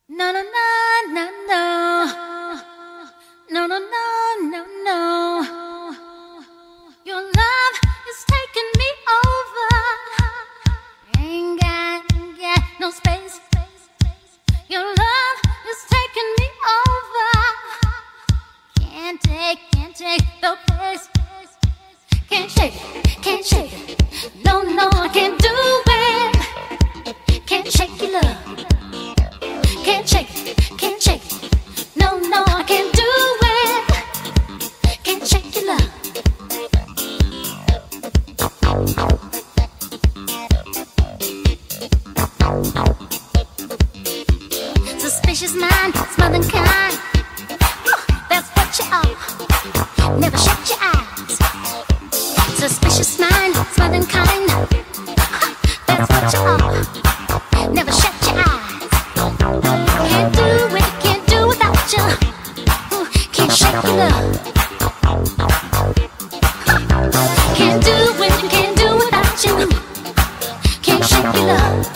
No, no, no, no, no. No, no, no, no, no. Your love is taking me over. Ain't got no space. Your love is taking me over. Can't take the place. Can't shake it. No, no, I can't do it. Can't shake your love. Can't shake it. No, no, I can't do it. Can't shake your love. Suspicious mind, smothering kind. That's what you are. Never shut your eyes. Suspicious mind, smothering kind. That's what you are. Never shut your eyes. Can't do without you. Can't shake your love. Can't do without you. Can't shake your love.